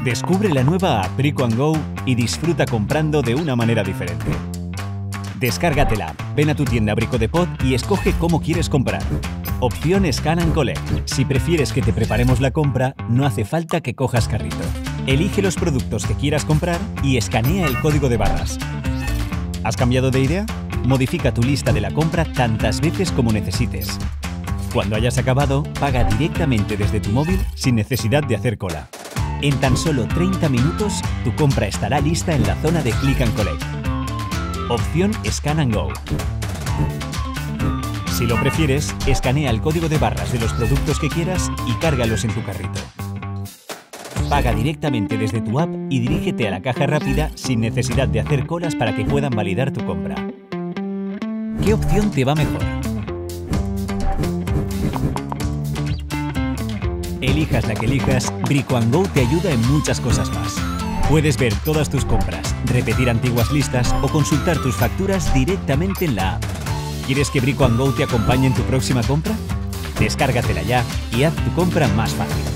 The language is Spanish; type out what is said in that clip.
Descubre la nueva app Brico & Go y disfruta comprando de una manera diferente. Descárgate la app, ven a tu tienda Brico Depot y escoge cómo quieres comprar. Opción Scan & Collect. Si prefieres que te preparemos la compra, no hace falta que cojas carrito. Elige los productos que quieras comprar y escanea el código de barras. ¿Has cambiado de idea? Modifica tu lista de la compra tantas veces como necesites. Cuando hayas acabado, paga directamente desde tu móvil sin necesidad de hacer cola. En tan solo 30 minutos, tu compra estará lista en la zona de Click & Collect. Opción Scan & Go. Si lo prefieres, escanea el código de barras de los productos que quieras y cárgalos en tu carrito. Paga directamente desde tu app y dirígete a la caja rápida sin necesidad de hacer colas para que puedan validar tu compra. ¿Qué opción te va mejor? Elijas la que elijas, Brico & Go te ayuda en muchas cosas más. Puedes ver todas tus compras, repetir antiguas listas o consultar tus facturas directamente en la app. ¿Quieres que Brico & Go te acompañe en tu próxima compra? Descárgatela ya y haz tu compra más fácil.